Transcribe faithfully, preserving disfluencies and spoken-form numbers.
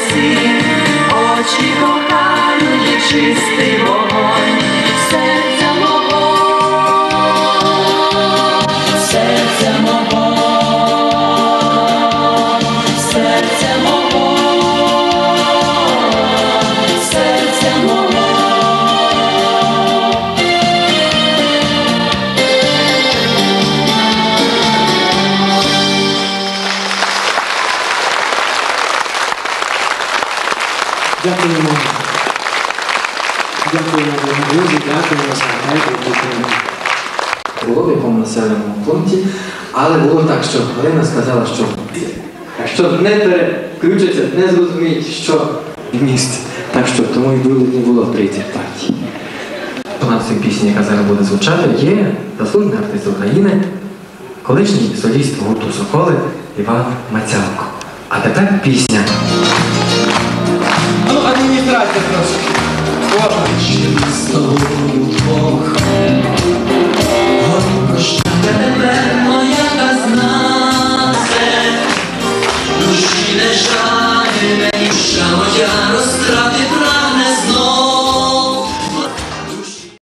всі, очі кохають, чистий вогонь, серця мого, серця мого, серця мого, серця мого. Дякуємо. Дякуємо за друзі, дякуємо за гайку, які було в якому населеному пункті. Але було так, що Галина сказала, що якщо не переключаться, не зрозуміють, що міст. Так що тому і бюлетні було тридцять партій. Виконавцем пісні, яка зараз буде звучати, є заслужений артист України, колишній соліст гурту «Соколи» Іван Мацялко. А тепер пісня. Ну, адміністрація трошки. О. З тобою двох